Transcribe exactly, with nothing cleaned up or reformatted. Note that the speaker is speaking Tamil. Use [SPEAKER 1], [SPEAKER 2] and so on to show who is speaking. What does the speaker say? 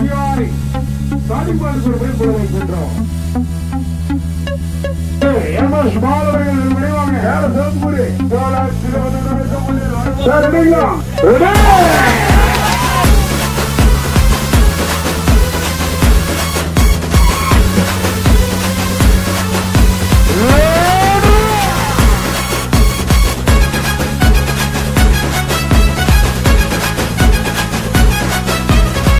[SPEAKER 1] சிவாரி சாதிப்பாடு ஒரு போய் போட வைக்கின்றோம். எம்எஸ் பாலவர்கள் விரைவாங்க. யார சிவபுரி போல சிறுவனுடன்